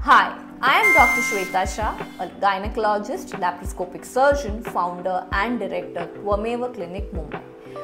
Hi, I am Dr. Shweta Shah, a gynecologist, laparoscopic surgeon, founder and director Twameva Clinic, Mumbai.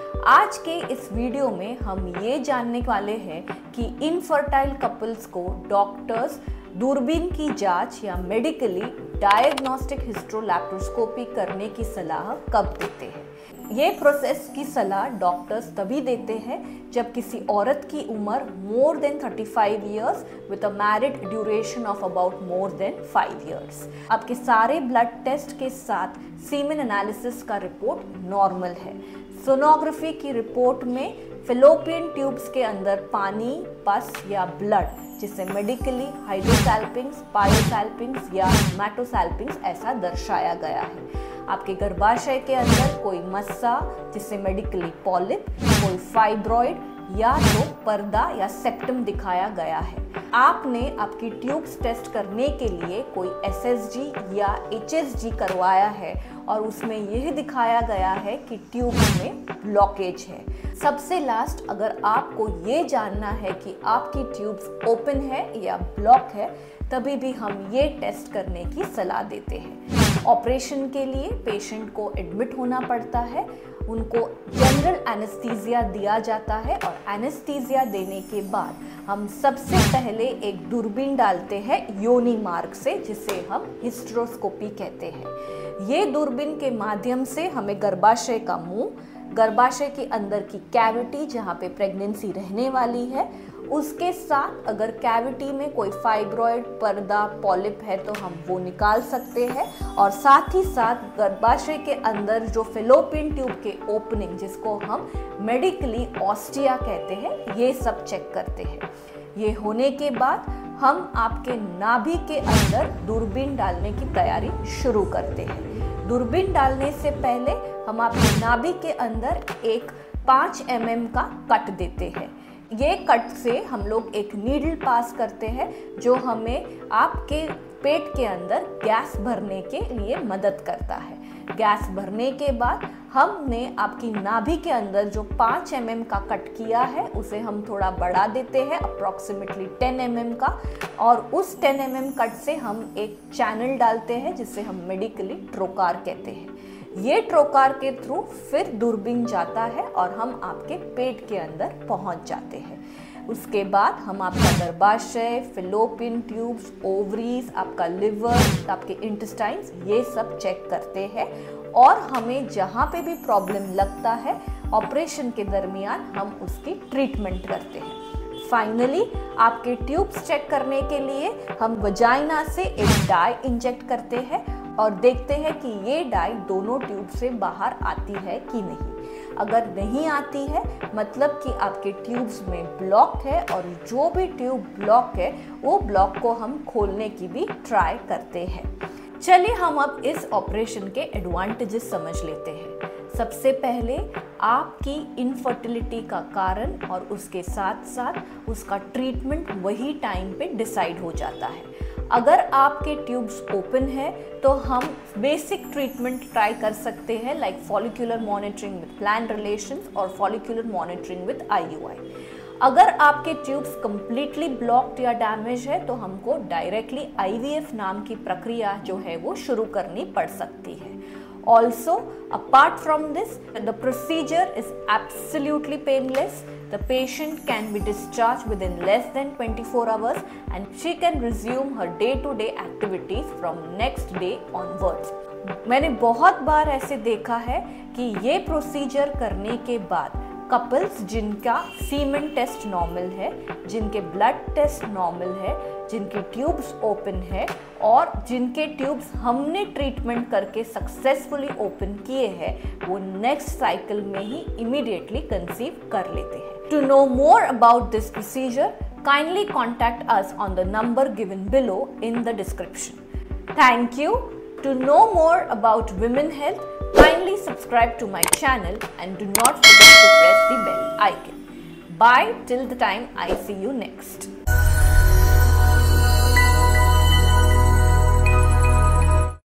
आज के इस video में हम ये जानने वाले हैं कि इनफर्टाइल कपल्स को डॉक्टर्स दूरबीन की जांच या मेडिकली डायग्नोस्टिक हिस्ट्रोलैप्रोस्कोपी करने की सलाह कब देते हैं। ये प्रोसेस की सलाह डॉक्टर्स तभी देते हैं जब किसी औरत की उम्र more than 35 years with a married duration of about more than 5 years. आपके सारे ब्लड टेस्ट के साथ सीमेन एनालिसिस का रिपोर्ट नॉर्मल है। सोनोग्राफी की रिपोर्ट में फेलोपियन ट्यूब्स के अंदर पानी, पस या ब्लड, जिसे मेडिकली हाइड्रोसैल्पिंग्स, पायोसैल्पिंग्स या हेमाटोसैल्पिंग्स ऐसा दर्शाया गया है। आपके गर्भाशय के अंदर कोई मस्सा, जिसे मेडिकली पॉलिप, कोई फाइब्रॉइड या तो पर्दा या सेप्टम दिखाया गया है। आपने आपकी ट्यूब्स टेस्ट करने के लिए कोई एसएसजी या एचएसजी करवाया है और उसमें यह दिखाया गया है कि ट्यूब्स में ब्लॉकेज है। सबसे लास्ट, अगर आपको ये जानना है कि आपकी ट्यूब्स ओपन है या ब्लॉक है, तभी भी हम ये टेस्ट करने की सलाह देते हैं। ऑपरेशन के लिए पेशेंट को एडमिट होना पड़ता है, उनको जनरल एनेस्थीसिया दिया जाता है और एनेस्थीसिया देने के बाद हम सबसे पहले एक दूरबीन डालते हैं योनि मार्ग से, जिसे हम हिस्ट्रोस्कोपी कहते हैं। ये दूरबीन के माध्यम से हमें गर्भाशय का मुंह, गर्भाशय के अंदर की कैविटी जहाँ पे प्रेगनेंसी रहने वाली है, उसके साथ अगर कैविटी में कोई फाइब्रॉइड, पर्दा, पॉलिप है तो हम वो निकाल सकते हैं, और साथ ही साथ गर्भाशय के अंदर जो फेलोपियन ट्यूब के ओपनिंग, जिसको हम मेडिकली ऑस्टिया कहते हैं, ये सब चेक करते हैं। ये होने के बाद हम आपके नाभि के अंदर दूरबीन डालने की तैयारी शुरू करते हैं। दूरबीन डालने से पहले हम आपके नाभि के अंदर एक 5 mm का कट देते हैं। ये कट से हम लोग एक नीडल पास करते हैं जो हमें आपके पेट के अंदर गैस भरने के लिए मदद करता है। गैस भरने के बाद हमने आपकी नाभि के अंदर जो 5 mm का कट किया है उसे हम थोड़ा बढ़ा देते हैं, अप्रॉक्सीमेटली 10 mm का, और उस 10 mm कट से हम एक चैनल डालते हैं जिसे हम मेडिकली ट्रोकार कहते हैं। ये ट्रोकार के थ्रू फिर दूरबीन जाता है और हम आपके पेट के अंदर पहुंच जाते हैं। उसके बाद हम आपका गर्भाशय, फेलोपियन ट्यूब्स, ओवरीज, आपका लिवर, आपके इंटेस्टाइन्स, ये सब चेक करते हैं और हमें जहाँ पे भी प्रॉब्लम लगता है ऑपरेशन के दरमियान हम उसकी ट्रीटमेंट करते हैं। फाइनली आपके ट्यूब्स चेक करने के लिए हम वजाइना से एक डाई इंजेक्ट करते हैं और देखते हैं कि ये डाई दोनों ट्यूब से बाहर आती है कि नहीं। अगर नहीं आती है मतलब कि आपके ट्यूब्स में ब्लॉक है, और जो भी ट्यूब ब्लॉक है वो ब्लॉक को हम खोलने की भी ट्राई करते हैं। चलिए हम अब इस ऑपरेशन के एडवांटेजेस समझ लेते हैं। सबसे पहले आपकी इनफर्टिलिटी का कारण और उसके साथ साथ उसका ट्रीटमेंट वही टाइम पे डिसाइड हो जाता है। अगर आपके ट्यूब्स ओपन है तो हम बेसिक ट्रीटमेंट ट्राई कर सकते हैं, like follicular monitoring with planned relations और फॉलिक्यूलर मॉनिटरिंग विद आईयूआई। अगर आपके ट्यूब्स कंप्लीटली ब्लॉक्ड या डैमेज है तो हमको डायरेक्टली आईवीएफ नाम की प्रक्रिया जो है वो शुरू करनी पड़ सकती है। Also, apart from this, the procedure is absolutely painless. The patient can be discharged within less than 24 hours and she can resume her day-to-day activities from next day onwards. मैंने बहुत बार ऐसे देखा है कि ये प्रोसीजर करने के बाद कपल्स जिनका सीमेन टेस्ट नॉर्मल है, जिनके ब्लड टेस्ट नॉर्मल है, जिनके ट्यूब्स ओपन है और जिनके ट्यूब्स हमने ट्रीटमेंट करके सक्सेसफुली ओपन किए हैं, वो नेक्स्ट साइकिल में ही इमीडिएटली कंसीव कर लेते हैं। To know more about this procedure, kindly contact us on the number given below in the description. Thank you. To know more about women health, kindly subscribe to my channel and do not forget to press the bell icon. Bye till the time I see you next.